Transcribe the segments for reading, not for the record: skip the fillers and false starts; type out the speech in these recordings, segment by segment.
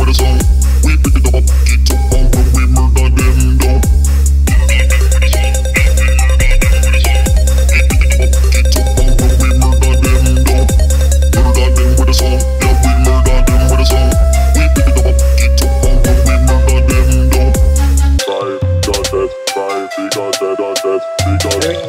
with a song. We pick it up, get up on when we murder them down. Get up on when we murder them down. Murder them with a song, yeah, we murder them with a song. We pick it up, get up on when we murder them down. Five, got that, five, we got that, we got that.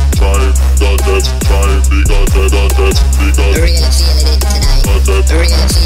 We're gonna feel it tonight.